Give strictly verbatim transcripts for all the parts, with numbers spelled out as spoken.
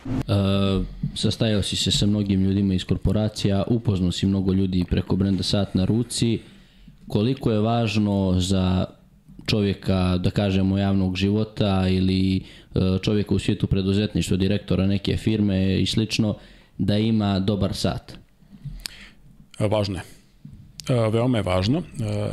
Uh, sastajao si se sa mnogim ljudima iz korporacija, upoznao si mnogo ljudi preko brenda Sat na ruci. Koliko je važno za čovjeka, da kažemo, javnog života ili uh, čovjeka u svijetu preduzetništva, direktora neke firme i slično, da ima dobar sat? Važno je. Uh, veoma je važno. Uh,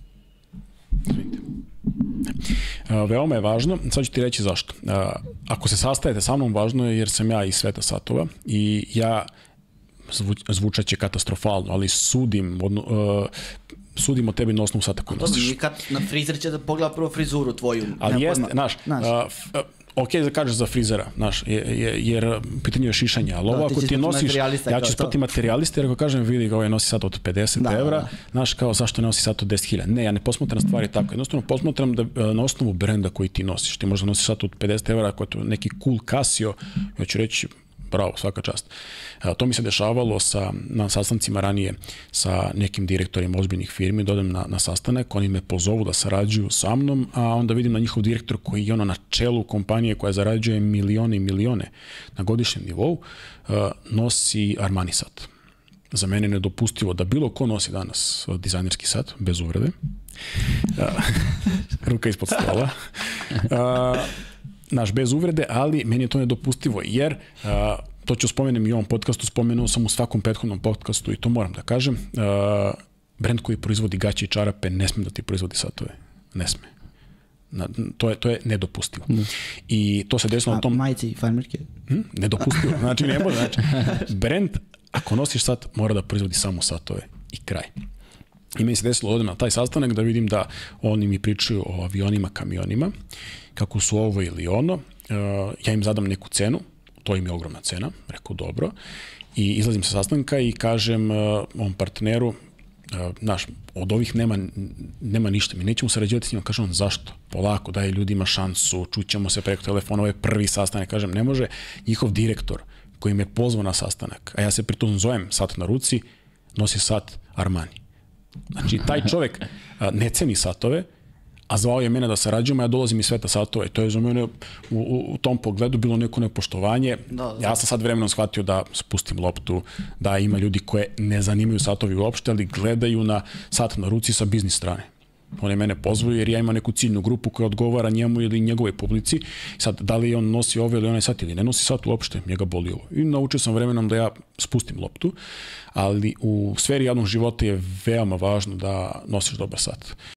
Veoma je važno, sad ću ti reći zašto. Ako se sastajete sa mnom, važno je jer sam ja iz sveta satova i ja, zvučat će katastrofalno, ali sudim, odno, uh, sudim o tebi na osnovu sata koji nosiš. Kad na frizer će da pogleda prvo frizuru tvoju. Ali jeste, znaš, uh, ok da kažeš za frizera, znaš, jer pitanje je šišanje, ali ovo ako ti nosiš, ja ću spati materijaliste, jer ako kažem, vidi ga, ovaj nosi sat od pedeset evra, znaš, kao zašto ne nosi sat od deset hiljada. Ne, ja ne posmatram stvari tako, jednostavno posmatram da na osnovu brenda koji ti nosiš, ti možda nosiš sat od pedeset evra, ako je to neki cool Casio, ja ću reći, bravo, svaka čast. To mi se dešavalo sa, na sastancima ranije sa nekim direktorima ozbiljnih firmi, dodam na, na sastanak, oni me pozovu da sarađuju sa mnom, a onda vidim na njihov direktor koji je ono na čelu kompanije koja zarađuje milione i milione na godišnjem nivou, nosi Armani sat. Za mene je nedopustivo da bilo ko nosi danas dizajnerski sat, bez uvrede. Ruka ispod stola. Naš, bez uvrede, ali meni je to nedopustivo, jer uh, to ću spomenem i u ovom podcastu, spomenuo sam u svakom prethodnom podcastu i to moram da kažem, uh, brend koji proizvodi gaće i čarape ne sme da ti proizvodi satove. Ne sme. Na, to, je, to je nedopustivo. Mm. I to se desilo na tom... A majice i farmerke? Hmm? Nedopustivo. Znači, ne može. Znači, brend, ako nosiš sat, mora da proizvodi samo satove. I kraj. I meni se desilo odem na taj sastanak da vidim da oni mi pričaju o avionima, kamionima, kako su ovo ili ono. Ja im zadam neku cenu, to im je ogromna cena, rekao dobro, i izlazim sa sastanka i kažem ovom partneru, znaš, od ovih nema, nema ništa, mi nećemo sarađivati s njima. Kažem on, zašto? Polako, daj ljudima šansu, čućemo se preko telefona, ovo je prvi sastanak. Kažem, ne može njihov direktor koji me pozvao na sastanak, a ja se pritom zovem sat na ruci, nosi sat Armani. Znači, taj čovek ne ceni satove, a zvao je mene da sarađujemo, ja dolazim iz sveta satova i to je za mene u, u, u tom pogledu bilo neko nepoštovanje. Da, da. Ja sam sad vremenom shvatio da spustim loptu, da ima ljudi koje ne zanimaju satovi uopšte, ali gledaju na sat na ruci sa biznis strane. Oni mene pozvaju jer ja imam neku ciljnu grupu koja odgovara njemu ili njegovoj publici. Sad, da li on nosi ovo ili onaj sat ili ne nosi sat uopšte, njega boli ovo. I naučio sam vremenom da ja spustim loptu, ali u sferi javnog života je veoma važno da nosiš dobar sat.